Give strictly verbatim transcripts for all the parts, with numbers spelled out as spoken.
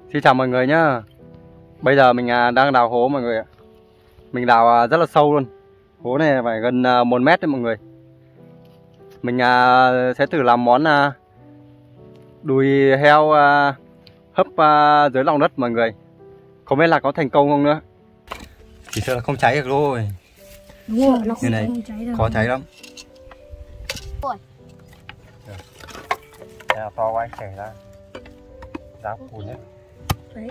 Xin chào mọi người nhá. Bây giờ mình đang đào hố mọi người ạ. Mình đào rất là sâu luôn. Hố này phải gần một mét đấy mọi người. Mình sẽ thử làm món đùi heo hấp dưới lòng đất mọi người. Không biết là có thành công không nữa. Chỉ sợ là không cháy được thôi. Đúng rồi, nó không, này, không cháy được. khó cháy lắm. Ôi. Đây là to quá anh chảy ra. Đá cùn nhé. Đấy.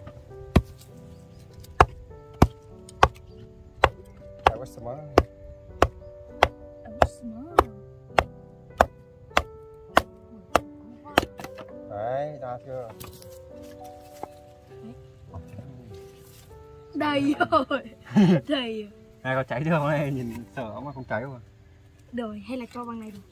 Đấy, ra chưa? Đầy rồi. Đầy. Này có cháy được không này? Nhìn sợ mà không cháy không à? Rồi, hay là cho bằng này được.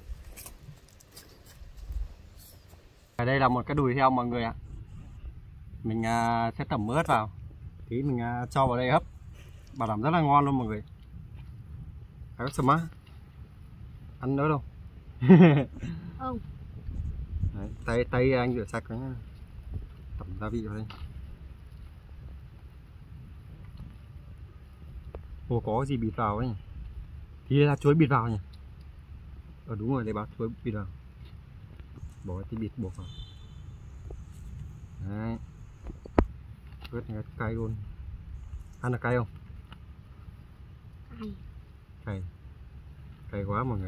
Ở đây là một cái đùi heo mọi người ạ. Mình uh, sẽ tẩm ớt vào. Tí mình uh, cho vào đây hấp. Bảo đảm rất là ngon luôn mọi người. Cái sầm á. Ăn nữa đâu. Không. Đấy, tay tay anh rửa sạch nhá. Tẩm gia vị vào đây. Ồ, có gì bịt vào ấy nhỉ? Thì là chuối bịt vào nhỉ? Ờ đúng rồi, lấy bát chuối bịt vào. Bỏ cái tí bịt buộc vào. Đấy. Ớt này cay luôn. Ăn là cay không? Cay. Cay. Cay quá mọi người.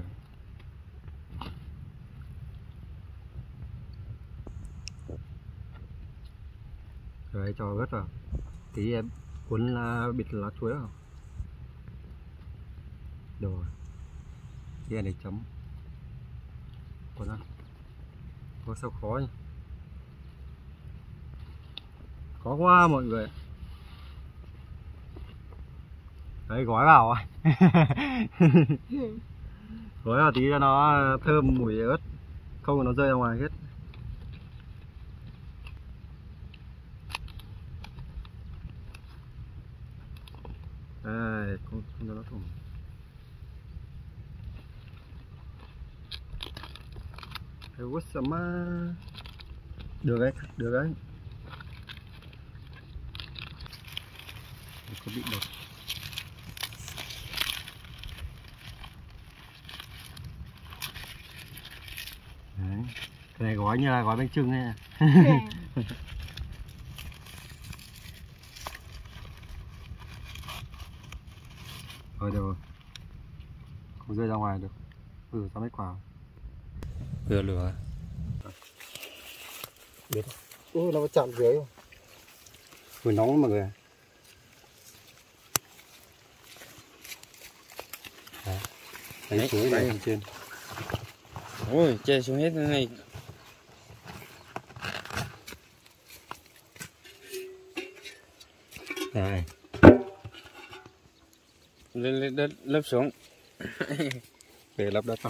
Rồi cho ớt vào. Tí em cuốn lá, bịt lá chuối vào. Rồi. Tí này chấm. Cuốn ra. Có sao khó nhỉ? Khó quá mọi người. Đấy, gói vào rồi. Gói vào tí cho nó thơm mùi ớt. Không nó rơi ra ngoài hết. Đây, không, không cho nó thủng. Cái quất sầm á. Được đấy, được đấy. Có bị đột. Đấy. Cái này gói như là gói bánh chưng ấy. Rồi được rồi. Không rơi ra ngoài được. Ừ, cho mấy quả. Vừa lửa. Biết. Ui, nó có chạm dưới không? Vừa nóng lắm mọi người. Đấy. Đánh chuối này bên trên. Ôi, chê xuống hết cái này. Đây. Lên lên đất lấp xuống. Để lấp đất vào.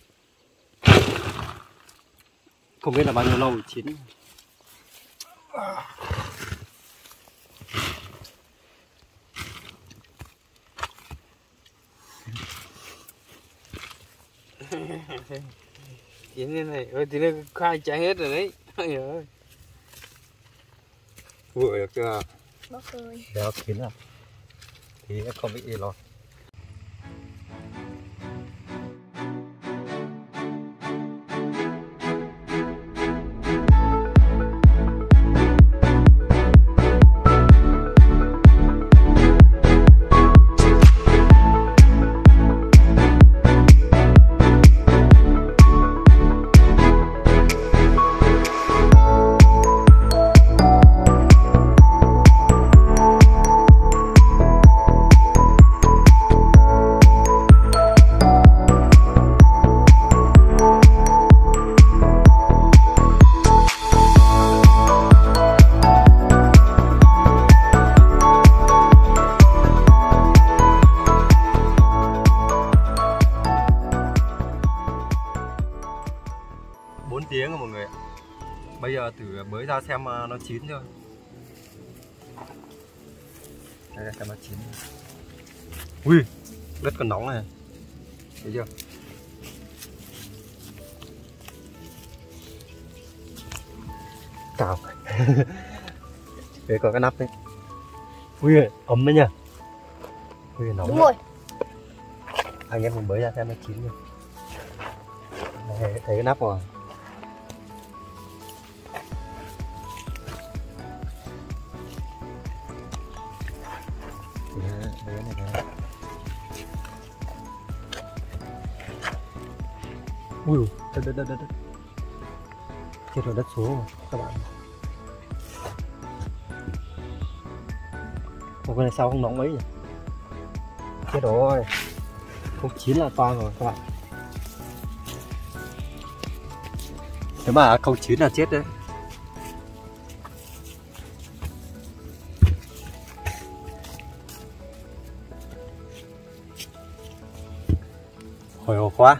Không biết là bao nhiêu lâu chín. Chín như này, ôi thì nó khai cháy hết rồi đấy. Ôi ơi. Vừa được chưa? Bóc ơi. Đéo chín à? Thì không bị lọt. bốn tiếng rồi mọi người. Bây giờ thử mới ra xem nó chín chưa. Đây là xem nó chín. Ui, đất còn nóng này. Thấy chưa? Cào. Để có cái nắp đấy. Ui ấm đấy nhỉ. Ui nóng. Đúng rồi. Anh em mình bới ra xem nó chín rồi. Đây, thấy cái nắp rồi. Đấy, đấy này này. Ui, đất đất đất đất đất. Chết rồi, đất xuống rồi các bạn. Ủa, cái này sao không nóng mấy nhỉ? Chết rồi, không chín là toang rồi các bạn. Nếu mà không chín là chết đấy. Hồi hộp quá.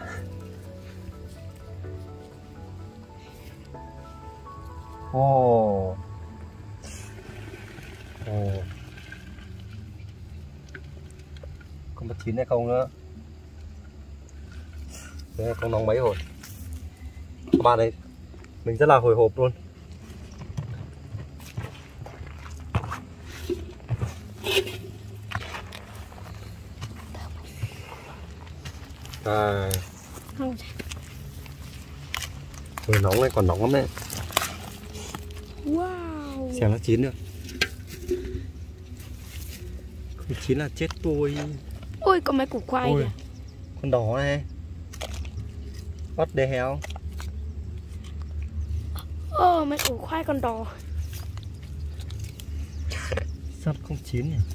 Ồ. Oh. Ồ. Oh. Không biết chín hay không nữa. Thế không nóng mấy rồi. Các bạn ấy, mình rất là hồi hộp luôn. À. Rồi nóng này, còn nóng lắm đấy. Wow. Xem nó chín được. Không chín là chết tôi. Ôi có mấy củ khoai kìa. Con đỏ này. What the hell. Ồ mấy củ khoai còn đỏ. Sao không chín nhỉ?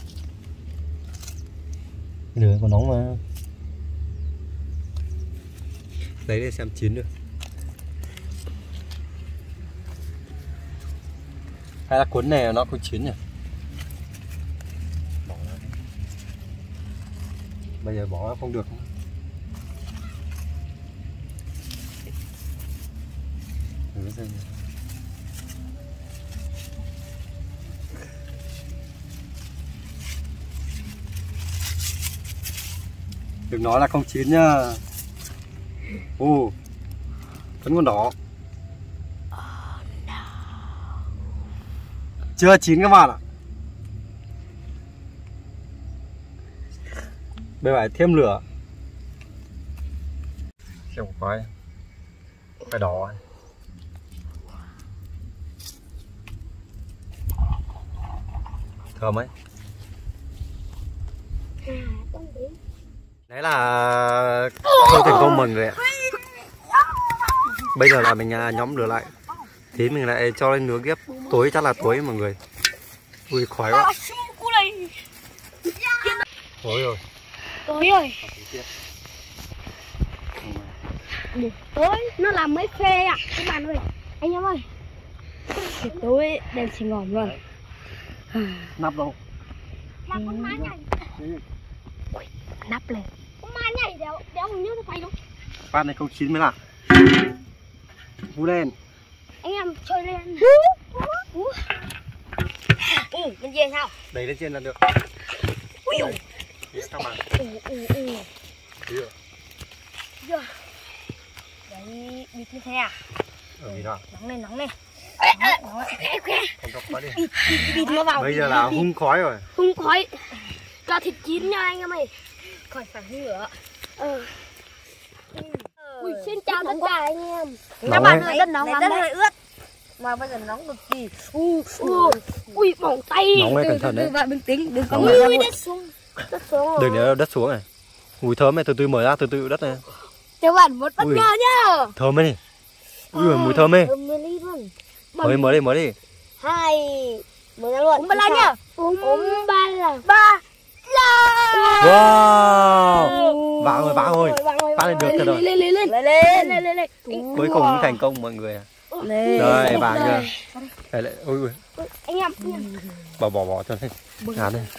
Lửa còn nóng mà. Lấy để xem chín được. Hay là cuốn này nó không chín nhỉ? Bỏ ra. Bây giờ bỏ không được. Thử xem. Đừng nói là không chín nhá. Ồ, vẫn còn đỏ. Chưa chín các bạn ạ. Bây giờ phải thêm lửa. Xem một khoai. Khoai đỏ. Thơm ấy. Đấy là không thành công mọi người ạ. Bây giờ là mình nhóm lửa lại. Thì mình lại cho lên nướng tiếp. Tối chắc là tối mọi người. Ui khói quá. Tối rồi. Tối rồi. Tối nó làm mấy phê ạ các bạn ơi. Anh em ơi. Thì tối đèn xì ngòm rồi. Nắp đâu? Nắp con má nhảy. Nắp lên. Con má nhảy đéo đéo hình như nó phải đâu. Phát này không chín mới là. Vú lên. Anh em chơi lên. Ừ, bên trên sao? Đẩy lên trên là được. Ui dồi. Các bạn. Ừ, ừ, ừ. Được. Được. Đấy, bịt như thế à? Ở gì nào? Nóng lên, nóng lên. Nóng, nóng lên. Không đọc quá đi. Bịt, bịt, bịt nó vào. Bây giờ là hun khói rồi. Hun khói. Cho thịt chín nha anh em ơi. Khỏi phải hun nữa. Ừ. Ui, xin chào tất cả anh em. Các bạn ơi, đất nóng lắm đấy. Hơi ướt. Mà bây giờ nóng cực kỳ. Ui, ui, ui, bỏng tay. Nóng này cẩn thận đấy. Bạn bình tĩnh, đừng có mở ra. Đất xuống. Đất xuống rồi. Đừng để đất xuống này. Mùi thơm này, từ từ mở ra, từ từ đất này. Các bạn một bất ngờ nhá. Thơm ấy đi. Ui, mùi thơm ấy. Thơm lên đi luôn. Mở đi, mở đi, mở đi. Hai, mở ra luôn. Uống ba la nhá. Uống ba la. Ba la. Wow. Vàng rồi, vàng rồi. Phát lên được rồi. Lên, lên, lên. Lên, lên, lên, lên. Cuối cùng cũng thành công mọi người à. Rồi, vàng chưa? Đây lại, ui ui. Anh em. Bỏ bỏ bỏ cho này. Ngán đây.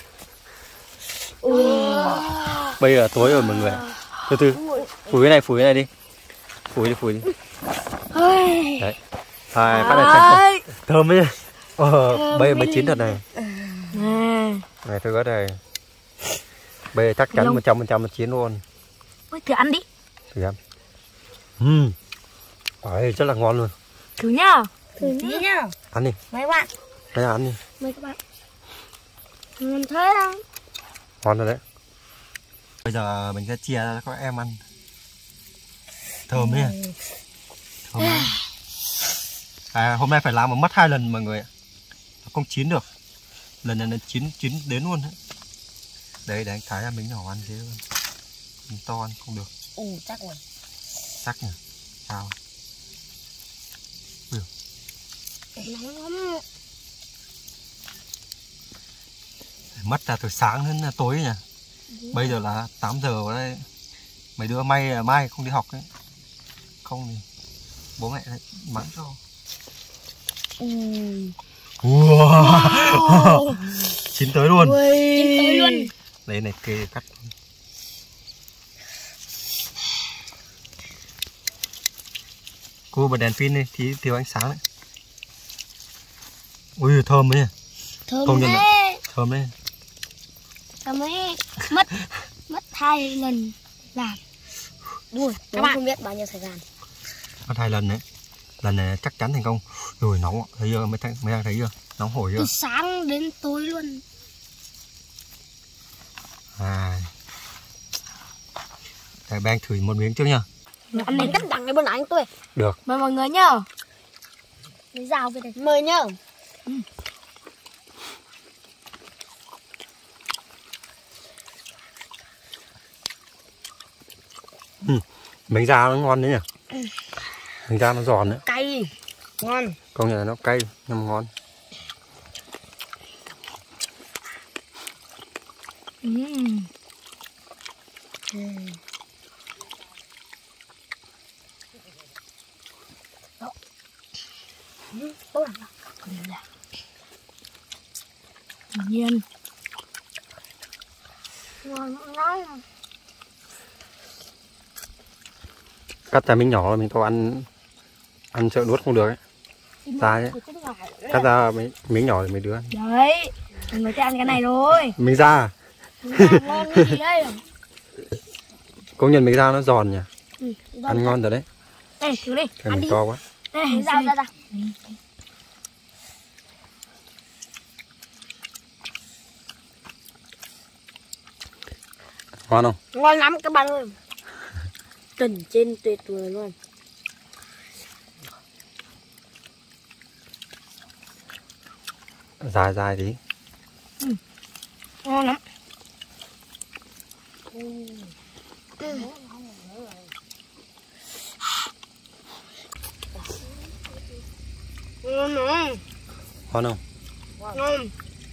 Bây giờ tối rồi mọi người. Từ từ. Phủi cái này, phủi cái này đi. Phủi đi, phủi đi. Đấy. Hai, phát này thành công. Thơm ấy. Ờ, bây giờ mới chín thật này. Này tôi có đây. Bây giờ chắc chắn một trăm phần trăm là chín luôn. Thử ăn đi. Thử ăn. Ừm. Đấy, rất là ngon luôn. Thử nhá. Thử nhá. Ăn đi. Mấy bạn. Đây ăn đi. Mời các bạn. Ngon thế không? Ngon rồi đấy. Bây giờ mình sẽ chia ra cho các em ăn. Thơm đấy. Ừ. Thơm đấy. À, hôm nay phải làm mà mất hai lần mọi người ạ. Nó không chín được. Lần này nó chín chín đến luôn đấy. Đấy để anh Thái là mình nhỏ ăn thế luôn. Mình to ăn không được. Ừ, chắc rồi. Chắc nhỉ. Sao? Ừ. Mất là từ sáng đến tối nhỉ. Ừ. Bây giờ là tám giờ rồi đấy. Mấy đứa may mai không đi học đấy. Không thì bố mẹ lại mắng cho. Ừ. Wow. Wow. Chín tới luôn. Chín tới luôn. Đấy này kê cắt. Cô bật đèn pin đi thì thiếu ánh sáng đấy. Ui thơm đấy. Thơm đấy. Thơm đấy. Thơm đấy. Mất mất hai lần làm. Ui, các bạn không biết bao nhiêu thời gian. Mất hai lần đấy. Lần này chắc chắn thành công. Rồi nóng thấy chưa, mấy thằng mấy thằng thấy chưa? Nóng hổi chưa? Từ sáng đến tối luôn. À. Để bang thử một miếng trước nha. Ăn đến tất đẳng cái bữa nãy tôi. Được. Mời mọi người nhá. Lấy dao về đây. Mời nhá. Ừ. Ừ. Bánh da nó ngon đấy nhỉ. Ừ. Bánh da nó giòn nữa. Cay. Ngon. Công nhận là nó cay nhưng mà ngon. Ừ. Ừ. Tốt lắm. Nhiên. Ngon ngon. Cắt ra miếng nhỏ mình to ăn ăn sợ nuốt không được ấy. Ta chứ. Cắt ra mấy miếng nhỏ thì mấy đứa ăn. Đấy, mình mới ăn cái này rồi. Miếng da. Ngon cái gì đây? Công nhận miếng da nó giòn nhỉ. Ừ, ăn ngon rồi đấy. Đây, thử đi. Cái mình to quá. Đây, ra ra ra. Ngon không? Ngon lắm các bạn ơi. Trần trên tuyệt vời luôn. Dài dài tí. Ừ. Ngon lắm. Ừ. Ừ. Ngon không? Ngon không? Ngon.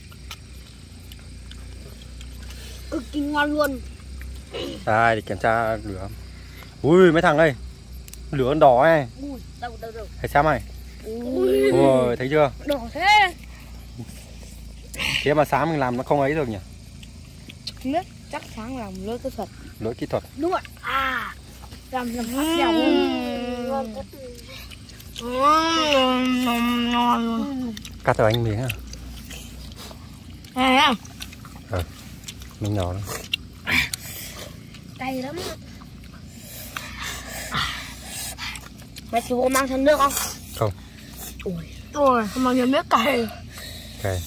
Cực kỳ ngon luôn. Đây để kiểm tra lửa. Ui mấy thằng ơi. Lửa đỏ ấy. Ui, đâu đâu đâu. Thấy xem này. Ui. Ui thấy chưa? Đỏ thế. Thế mà sáng mình làm nó không ấy được nhỉ? Nước chắc sáng làm lỗi kỹ thuật. Lỗi kỹ thuật. Đúng rồi. À. Làm làm phát dẻo luôn. Ngon quá. Ngon ngon luôn. Cắt cho anh miếng à? À. Ờ. Miếng nhỏ đó. Cay lắm. Mày chú có mang thêm nước không? Không. Ui. Ui, không mang nhiều nước cay. Cay.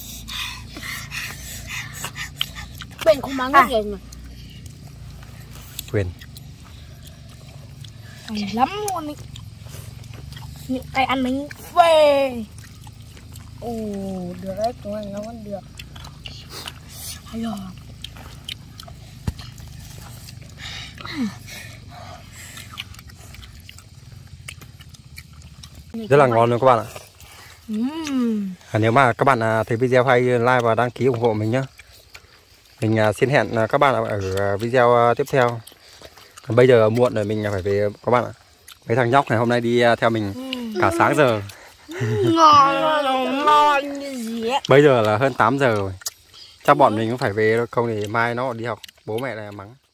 Quyền không mang nước gì mà. Quyền. Cay lắm luôn ý. Những cái ăn bánh phê. Ồ, được đấy, chúng mình nó vẫn được. Hay rồi. Rất là ngon luôn các bạn ạ. Uhm. À, nếu mà các bạn thấy video hay like và đăng ký ủng hộ mình nhé. Mình xin hẹn các bạn ở video tiếp theo. Bây giờ muộn rồi mình phải về các bạn ạ. Mấy thằng nhóc này hôm nay đi theo mình cả sáng giờ. Ngon ngon như gì ấy. Bây giờ là hơn tám giờ rồi. Chắc bọn mình cũng phải về thôi, không thì mai nó đi học bố mẹ lại mắng.